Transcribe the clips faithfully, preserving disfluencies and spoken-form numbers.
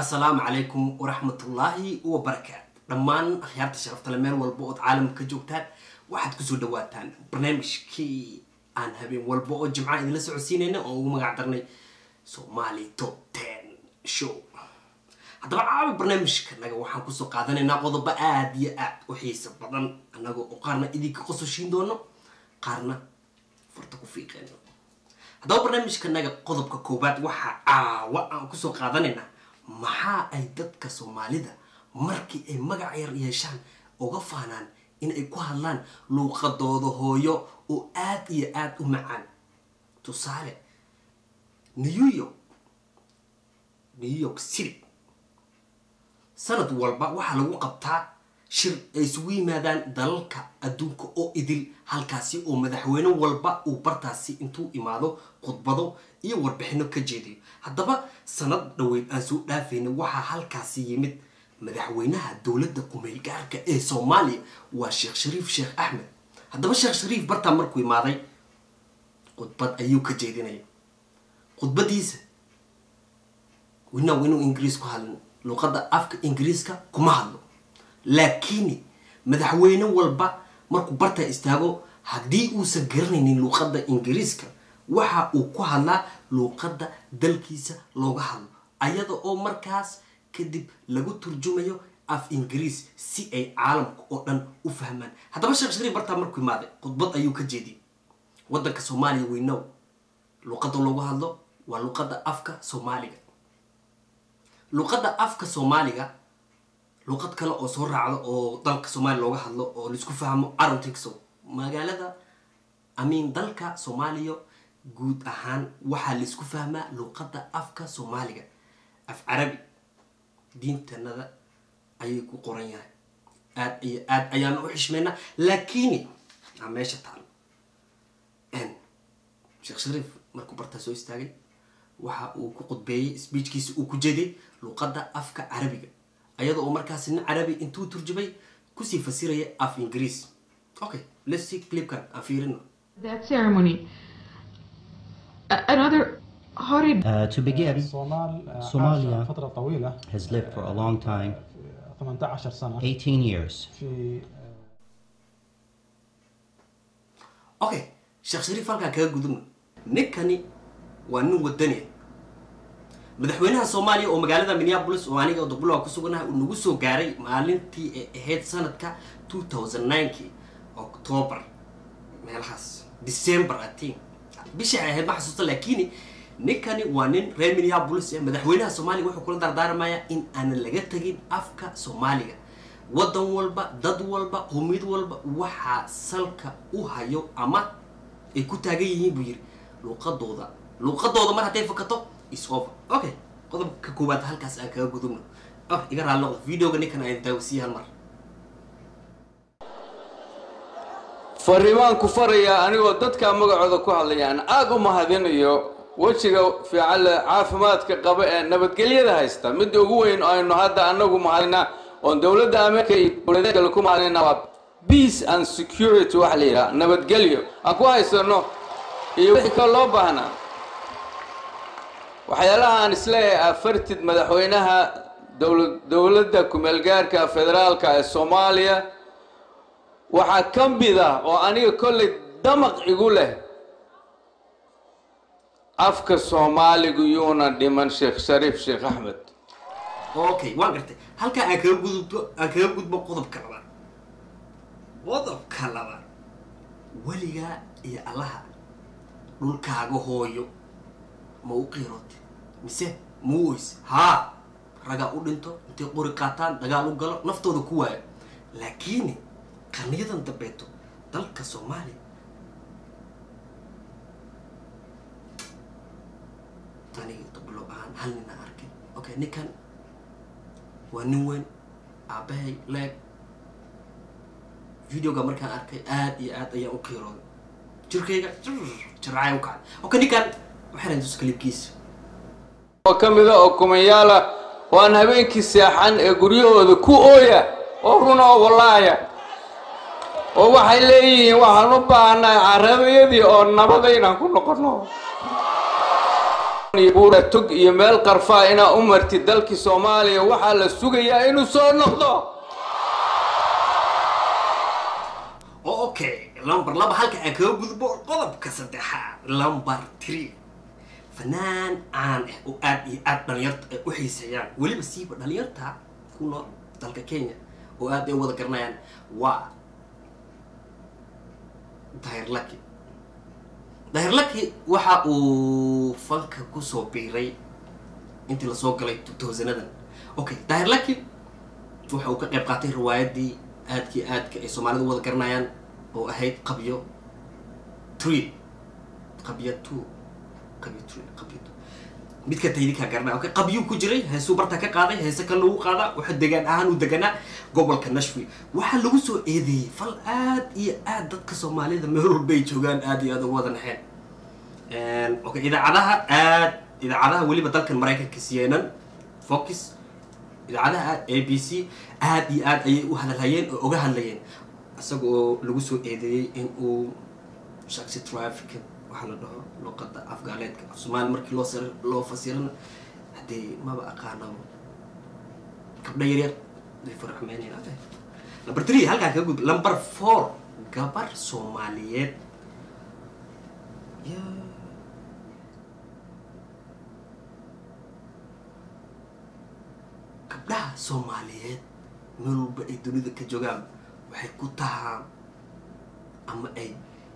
السلام عليكم ورحمة الله وبركاته. دمان أخيارتي شرفت لمن والبوء عالم كجوتان واحد كسو دواتان برنامج كي أنا هبين والبوء جمعة إذا لسه عسينينا وما قعدرني سومالي توب عشرة شو. هذا بعض برنامج كنا وحن كسو قاعدين ناخذ بقى ديات وحيس بدن أنا وقارنا إذا كقصو شين دونا قارنا فرتكو في قنا. هذا برنامج كنا قضب ككوبات وح آه وأنا كسو قاعديننا maxaa ay dadka Soomaalida markii ay magac yar yeeshaan uga faanaan in ay ku hadlaan luqadooda hooyo oo aad iyo aad u macaan tusaale New York New York City sanad walba waxa lagu qabtaa shir ay isugu yimaadaan dalalka adduunka oo idil halkaasi oo madaxweyne walba uu bartaasi intuu imaado khudbado iyo warbixino ka jeediyo haddaba sanad dhaweyd aan soo dhaafayna waxa halkaasi yimid madaxweynaha dawladda kumeel gaarka ee Soomaaliya waa Sheekh Shariif Sheekh Ahmed haddaba Sheekh Shariif barta markuu imaaday khudbad ayuu ka jeedinay khudbadiisa wina winu Ingiriis ku hadlo luqadda afka Ingiriiska kuma hadlo laakiin madaxweyne walba markuu barta istaago hadii uu sa garanaynin luqadda Ingiriiska waxa uu ku hadlaa luqadda dalkiisa looga hadlo ayada oo markaas kadib lagu turjumayo af Ingiriis si ay caalamka oo dhan u fahmaan haddaba Sheekh Shariif barta markuu imaaday khudbad ayuu ka jeediyay wadanka Soomaaliya weynow luqadda looga hadlo waa luqadda afka Soomaaliga luqadda afka Soomaaliga luqad kale oo soo raacdo oo dalka Soomaaliya looga hadlo oo la isku fahmo arintiiso magaalada amiin dalka Soomaaliya guud ahaan waxa la isku fahmaa luqadda afka Soomaaliga af Carabi diintanada ayay ku qoran yahay aad iyo aad ayaan u xishmeena laakiin ameesha taal en Sheekh Shariif markuu barta soo istaagay waxa uu ku qodbeeyay speechkiisa uu ku jeeday luqadda afka Carabiga ayada oo markaas in Carabi intuu turjubay ku sii fasiraya af Ingiriis okay let's see clip kan afirino that ceremony. Another horrid Uh, to begin, الصومال Somalia عاش فترة طويلة has lived for a long time, ثمانية عشر سنة eighteen years. في okay Sheekh Shariif halka kaga gudubno ninkani waa nin wadani madaxweynaha Soomaaliya oo magaalada Minneapolis oo aniga dowladda ku suganahay uu nagu soo gaaray maalintii ay ahayd sanadka two thousand nine October meelahaas December I think bishii ay ahayd ma xasuusto laakiin ninkani waa nin reer Minneapolis ee madaxweynaha Soomaaliya wuxuu kula dardaarmayaa in aan laga tagin afka Soomaaliga wadan walba dad walba qowmiyad walba waxa salka u hayo ama ay ku taagan yihiin buu yiri luqadooda luqadooda mar haday fakato is over okay qodobka koowaad halkaas aan kaga gudubno ah iga raalo videoga ninkan ay daawsiiyaan mar fariimaan ku faraya anigoo dadka magacooda ku hadlayaan aad u mahadinayo wajiga fiican caafimaadka qaba ee nabadgelyada haysta mid ugu weyn oo aynu hadda anagu mahadina oo dawladda Ameerika iyo dawladda ku mahadina waa peace and security wax la yiraahdo nabadgelyo aan ku haysano iyo wixii kale loo baahnaa waxyaalaha aan isleeyahay afartid madaxweynaha dawladda ku meel gaarka federaalka ee Soomaaliya waxa kamida oo aniga kulli damaq igu leh afka Soomaaligu yoona dhiman Sheekh Shariif Sheekh Ahmed okay waan gartay halka aan kaga gudubto aan kaga gudbo qodobka labaad qodobka labaad waliga iyo allaha dhulkaaga hooyo ma u qiiroote mise muus ha raga u dhinto intay qori qaataan dagaal u galo naftooda ku waayo laakiin qarniyadan dambeeto dalka Soomaaliya tani tablo aan halina arkay okay ninkan waa nin weyn aabahay leeg videoga markaan arkay aad iyo aad ayaan u qiirooday jirkayga jircay u kacay okay ninkan waxaan tus clipkiisa oo kamida oo kumayaala waan habeenkii seexan ee guryahooda ku ooya oo runa walaaya oo waxay leeyihiin waxaan u baahnaa carabiyadii oo nabad inaan ku noqono buura tog iyo meel qarfaa inaa u marti dalkii Soomaaliya waxaa la sugayaa inuu soo noqdo. اوكي لمبر لما هلك اكو غدبو قلب كسدخا لمبر ثلاثة فنان عان او اد اد دليرت او حيسيان ولي بسيب دليرتا كونو دلك كينيا او اد اي ودا قرنيان وا داير لكي داير لكي waxa uu fanka ku soo biiray intii la soo galay two thousand okay داير لكي waxa uu ka qayb qaatay riwaayadii aadkii aadka ay Soomaalidu wada garanayaan oo ahayd qabyo three qabyo two qabyo three qabyo midka taydika garanay okay qabyo ku jiray heeso barta ka qaaday heeso kale lagu qaada waxa deegaan ahaan u deganaa gobolka Nashville waxa lagu soo eedeeyay fal aad iyo aad dadka Soomaalida meel walba ay joogaan aad iyo aad ugu wada naxeen een okay idaacadaha aad idaacadaha waliba dalkan Mareykanka C N N Fox idaacadaha A B C aad iyo aad ay u hadalhayeen oo uga hadlayeen asagoo lagu soo eedeeyay in uu shakhsi traffic waxa la dhaho luqadda afgaaleedka Soomaali markii loo sar loo fasirana hadii ma ba aqaano kabdha yar ay farxmeenina number three halka ka gud number four gabar Soomaaliyeed ya gabdhaha Soomaaliyeed meel walba ay dunida ka joogaan waxay ku tahaan ama ay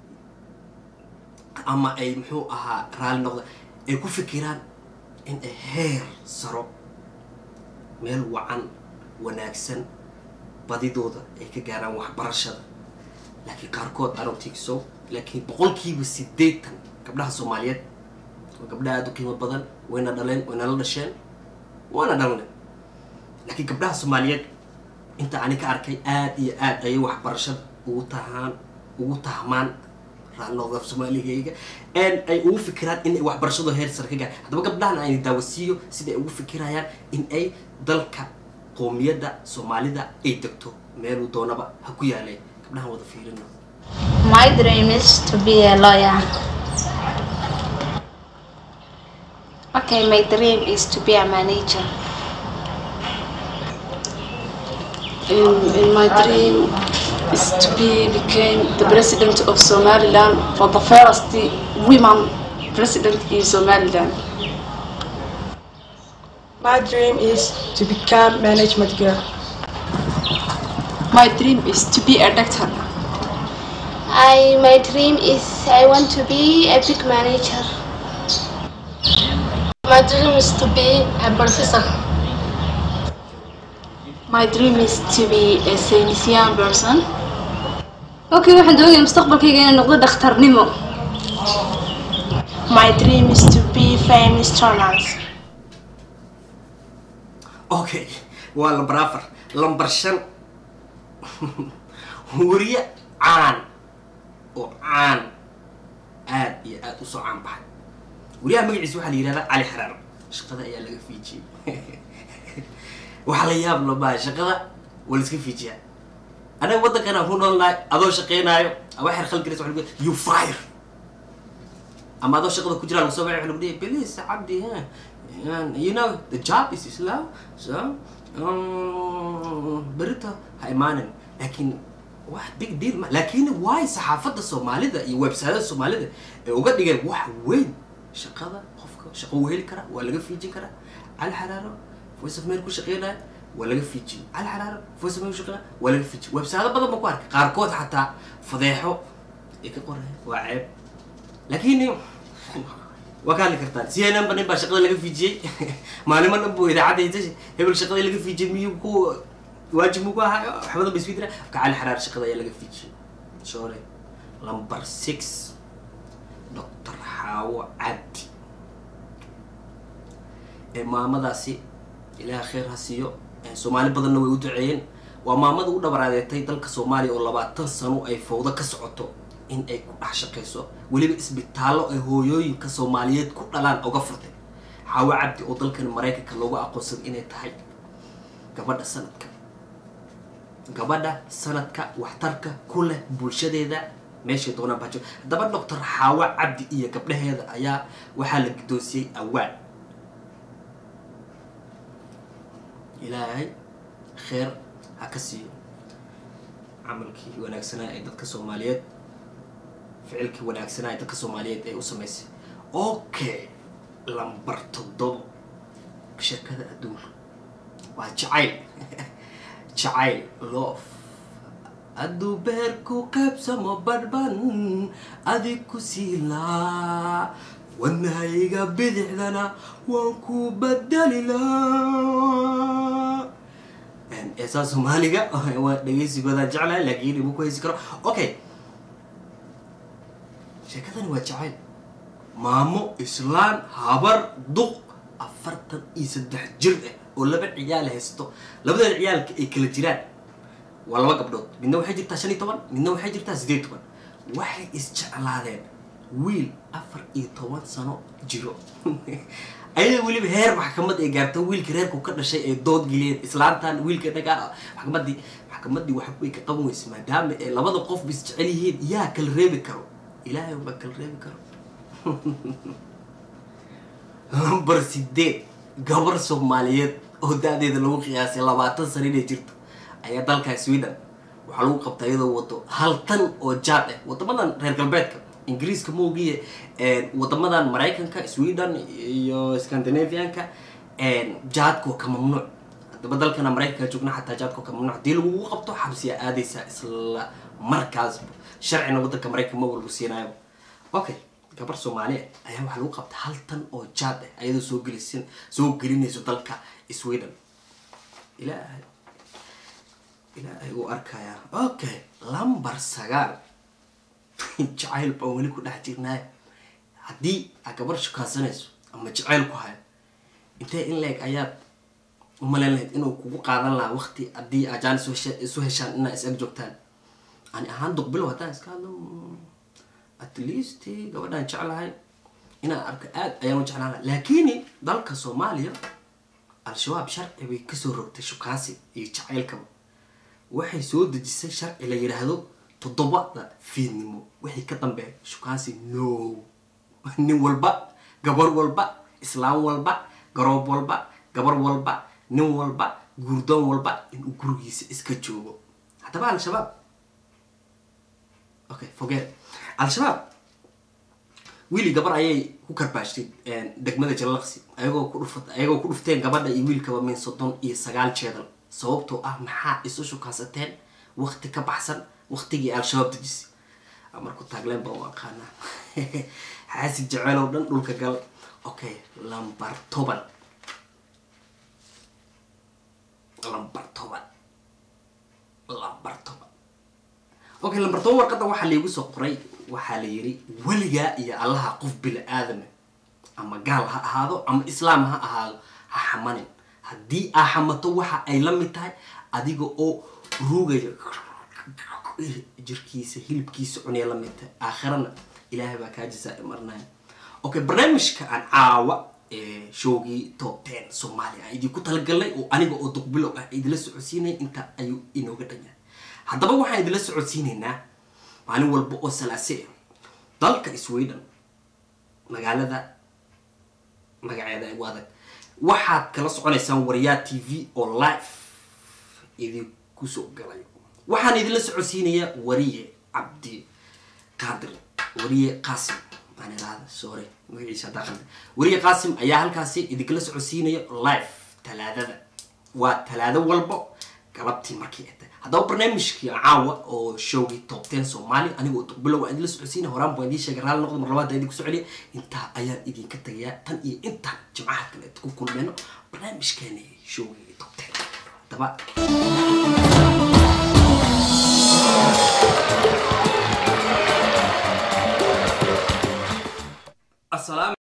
ama ay muxuu ahaa raali noqda ay ku fikiraan in ay heer saro meel wacan wanaagsan badidooda ay ka gaaraan waxbarashada laakiin qaarkood I don't think so laakiin boqolkiiba siddeetan gabdhaha Soomaaliyeed waa gabdhaha aad u qiimo badan wayna dhaleen wayna la dhasheen waana dhaleen لكن قبلها الصوماليات انت عني كاركي آد يا آد أي واحد برشة وتهان وتهمان ران نوظف صومالي هيك ان أي أو فكرات إن واحد برشة ده هير سرقة هذا بقى قبلها أنا داوسيو سيد أو فكرة يعني إن أي ذلك قومية ده صومالي ده أي دكتور ميلو دونا بقى هكوي عليه قبلها وظفيرنا. My dream is to be a lawyer. Okay, my dream is to be a manager. In, in my dream is to be became the president of Somaliland for the first women president in Somaliland. My dream is to become management girl. My dream is to be a doctor. I my dream is I want to be a big manager. My dream is to be a professor. My dream is to be a scientific person. Okay, waxaan doonayaa mustaqbalkayga inaan noqdo dhakhtarnimo. My dream is to be famous journalist. Okay, waa number afar number shan wariye caan oo caan aad iyo aad u soo caan baxay wariyaha magaciisa waxaa la yiraahdaa Cali Xaraar shaqada ayaa laga fiijiyay waxa la yaab loo baa shaqada wala iska fiijiya ana wadankana ku noolnahay adoo shaqeynaayo wax xir khalkiis waxa lagu you fire ama adoo shaqada ku jira lagu soo bixi waxa lagu leeyahay please abdi ha you know the job is slow so um بريتا هايمانن لكن واحد big deal لكن واي صحافة الصومالية iyo website الصومالية uga dhigay wax weyn shaqada qofka shaqo weeli kara waa laga fiijin kara Cali Xaraar voice of mail ku shaqeynaa waa laga fiijin Cali Xaraar voice of mail ku shaqeynaa waa laga fiijin website badan ma ku arkay qaarkood xataa fadeexo ee ka qoray waa ceeb laakiin وكان كرتان سي ان ان بني باش شغله لقى في جي مالي من ابو اذا عاد يجي هبل شغله لقى في جي ميو كو واجب مو حفظ بس فيدرا كعلى حرار شغله لقى في جي سوري نمبر ستة دكتور حاو عبدي مامداسي الى خير هسيو سومالي بدن way u duceeyeen waa maamada u dhabaraadeetay dalka Soomaaliya oo labaatan sano ay fowda ka socoto in ay ku dhax shaqeyso waliba isbitaalo ay hooyooyinka Soomaaliyeed ku dhalaan uga furtay Xaawo Cabdi oo dalkan Mareykanka loogu aqoonsan inay tahay gabadha sanadka gabadha sanadka waxtarka ku leh bulshadeeda ماشي دونا باجو دابا دكتور حاوى عبد إيه قبل هذا أيا وحال قدوسي أول إلهي خير هكسي عملك وناكسنا إيه دتك الصوماليات فعلك وناكسنا إيه دتك الصوماليات إيه وسميسي أوكي لامبرتو دو شركة أدور وجعل جعل لوف أدو بيركو كبسة مبربان أديكو سيلا والنهاية بدع لنا وانكو بدل لا ان اساس ماليغا هو دغيسي غدا جعل لكن مو كويس كرو اوكي شكدان وجعل مامو اسلام هبر دق أفرتن يسدح جرء ولا بعيال هستو لبدا العيال كل جيران والله قبضوا من نوع حجر تشني طبعا من نوع حجر تزديد طبعا واحد إسجعلادين ويل أفر إيطوان سنة جيرو أيه ويل بهير محكمة إيجارته ويل كرير كوكر شيء ضد جليد إسلام تان ويل كده جا محكمة دي محكمة دي واحد بيك طبعا اسمه دام لبدا قف بيسجعليه يا كل ريب كرو إلهي وبكل ريب كرو نمبر سيدين قبر سوماليات ودادي دلو قياسي لباتن سنين جرتو ayaa dalka Sweden waxa lagu qabtay iyadoo wato hal tan oo jaad ah wadamadan reer galbeedka Ingiriiska moogiye ee wadamadan Mareykanka Sweden iyo Scandinavianka ee jaadku ka mamnuuc hadaba dalkana Mareykanka joogna xataa jaadku ka mamnuuc dii lagu qabto xabsiya aadaysa isla markaas sharciga wadanka Mareykanka ma walba siinayo okay gabar Soomaaliyeed ayaa waxa lagu qabtay hal tan oo jaad ah iyadoo soo gelisin soo gelinayso dalka Sweden ilaahay إلى أيوة أركايا أوكي لامبر سجال جعيل بقولي كده حجرناه هدي أكبر شو كاسنس أما جعيل كهاي أنت إن لك آيات وملأ لهت إنه كوكو قادن لا وقتي أدي أجان سوش سوهشان إن إسأل جوكتان أنا أهان دقبله هذا إسكالم أتليستي قبل أن جعل هاي إنا أركاد أيام جعلها لكني ذلك سوماليا الشباب شرق بيكسر ربط شو كاسي يجعيل كم waxay soo dejisay sharci la yiraahdo toddobada fiidnimo wixii ka dambeeyay shukaasi no nin walba gabar walba islaam walba garoob walba gabar walba nin walba gurdoon walba in uu gurigiisa iska joogo hadaba al-shabaab okay forget al-shabaab wiili gabar ayay ku karbaashtay degmada Jallaqsi ayagoo ku dhuftay ayagoo ku dhufteen gabadha iyo wiilkaba min soddon iyo sagaal jeedal sababtoo ah maxaa isu shukaasateen waqti ka baxsan waqtigii al-shabaab dejisay amarku taagleen baa waan qaana xaasi jacayl oo dhan dhulka gal okay lambar toban lambar toban lambar toban okay lambar toban warqada waxa lagu soo qoray waxa la yiri waliga iyo allaha qof bil aadam ama gaal ha ahaado ama islaam ha ahaado ha xamanin haddii ahamato waxa ay la mid tahay adiga oo ruugaya jirkiisa hilibkiisa cunay la mid tahay aakhirana ilaahay baa ka jazaa marnaa okay barnaamijka aan caawa ee showgii top ten Soomaaliya idii ku talagalay oo aniga oo duqbilo ah idila socodsiinay inta ayuu inooga dhanyaa haddaba waxaan idila socodsiinaynaa maalin walba oo salaasay dalka Sweden magaalada magaceeda wadag waxaad kala soconaysaan wariyaa T V oo live idin ku soo galay waxaan idin la socodsiinayaa wariye Cabdi Qaadir wariye Qaasim aan iraada sorry magaciisa daaqan wariye Qaasim ayaa halkaasi idin kala socodsiinaya live talaadada waa talaado walba galabtii markii ay tahay hadaba barnaamijkii caawa oo showgii top ten Soomaali anigoo bilow aan idin la socodsiinay horaan baan idin sheegay raal noqdo mar labaad idin ku socodiyay inta ayaan idin ka tagayaa tan iyo inta jimcaha kale ku kulmeyno barnaamijkeena showgii top ten hadaba السلام